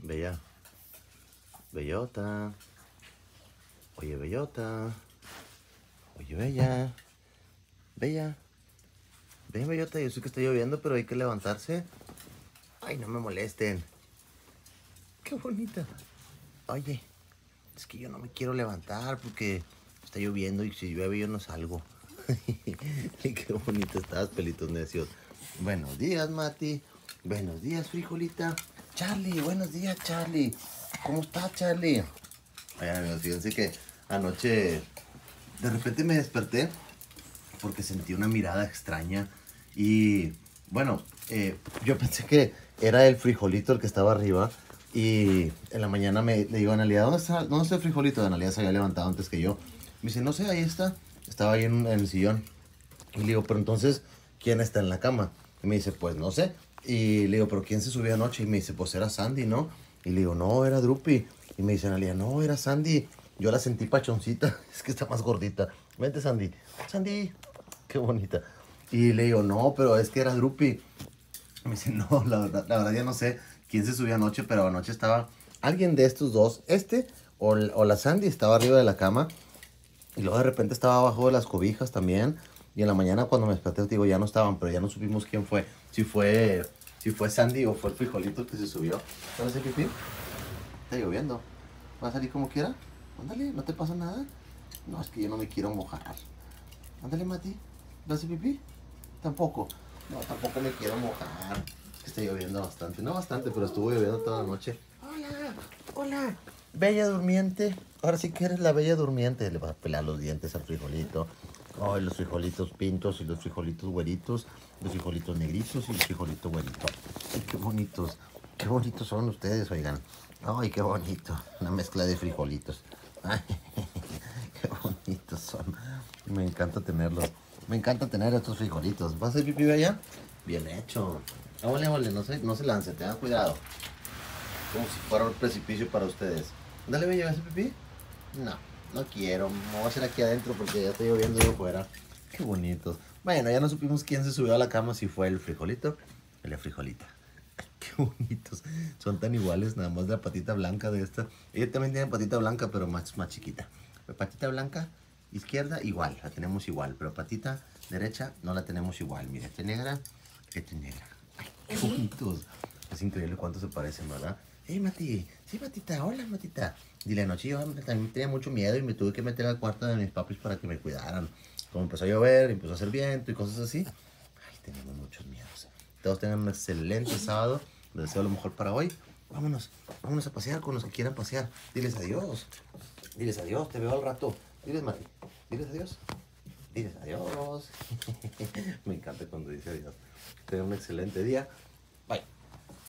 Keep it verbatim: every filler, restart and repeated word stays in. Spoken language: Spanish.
Bella. Bellota. Oye, Bellota. Oye, Bella. Bella. Ven, Bellota, yo sé que está lloviendo, pero hay que levantarse. Ay, no me molesten. Qué bonita. Oye, es que yo no me quiero levantar porque está lloviendo y si llueve yo no salgo. Qué bonita estás, pelitos necios. Buenos días, Mati. Buenos días, frijolita. Charlie, buenos días, Charlie. ¿Cómo estás, Charlie? Oigan, amigos, fíjense que anoche de repente me desperté porque sentí una mirada extraña y bueno, eh, yo pensé que era el frijolito el que estaba arriba y en la mañana me, le digo a Analia, ¿dónde está, dónde está el frijolito? Analia se había levantado antes que yo. Me dice, no sé, ahí está. Estaba ahí en, en el sillón. Y le digo, pero entonces, ¿quién está en la cama? Y me dice, pues no sé. Y le digo, ¿pero quién se subió anoche? Y me dice, pues era Sandy, ¿no? Y le digo, no, era Drupi. Y me dice Analia, no, era Sandy. Yo la sentí pachoncita, es que está más gordita. Vente, Sandy. Sandy, qué bonita. Y le digo, no, pero es que era Drupi. Me dice, no, la verdad, la verdad ya no sé quién se subió anoche, pero anoche estaba alguien de estos dos, este o, o la Sandy estaba arriba de la cama. Y luego de repente estaba abajo de las cobijas también. Y en la mañana cuando me desperté, digo, ya no estaban, pero ya no supimos quién fue. Si fue, si fue Sandy o fue el frijolito que se subió. ¿Vas a hacer pipí? Está lloviendo. ¿Vas a salir como quiera? Ándale, ¿no te pasa nada? No, es que yo no me quiero mojar. Ándale, Mati. ¿Vas a hacer pipí? Tampoco. No, tampoco me quiero mojar. Es que está lloviendo bastante. No bastante, pero estuvo lloviendo toda la noche. Hola, hola. Bella durmiente. Ahora sí que eres la bella durmiente. Le vas a pelar los dientes al frijolito. Ay, oh, los frijolitos pintos y los frijolitos güeritos. Los frijolitos negritos y los frijolitos güeritos. Ay, qué bonitos. Qué bonitos son ustedes, oigan. Ay, qué bonito. Una mezcla de frijolitos. Ay, qué bonitos son. Me encanta tenerlos. Me encanta tener estos frijolitos. ¿Vas a hacer pipí allá? Bien hecho. Ah, vale, vale, no se, no se lance, tengan cuidado. Como si fuera un precipicio para ustedes. Dale, Bella, ¿vas a hacer pipí? No, no quiero. Me voy a hacer aquí adentro porque ya está lloviendo de afuera. Qué bonitos. Bueno, ya no supimos quién se subió a la cama, si fue el frijolito o la frijolita. Qué bonitos. Son tan iguales, nada más la patita blanca de esta. Ella también tiene patita blanca, pero más, más chiquita. La patita blanca izquierda igual, la tenemos igual. Pero patita derecha no la tenemos igual. Mira, esta es negra, esta es negra. Ay, qué bonitos. Es increíble cuánto se parecen, ¿verdad? Hey, Mati. Sí, Matita. Hola, Matita. Dile, anoche yo también tenía mucho miedo y me tuve que meter al cuarto de mis papis para que me cuidaran. Como empezó a llover, empezó a hacer viento y cosas así. Ay, tenemos muchos miedos. Todos tengan un excelente sábado. Les deseo lo mejor para hoy. Vámonos, vámonos a pasear con los que quieran pasear. Diles adiós. Diles adiós, te veo al rato. Diles, Mati. Diles adiós. Diles adiós. Me encanta cuando dice adiós. Tengan un excelente día. Bye.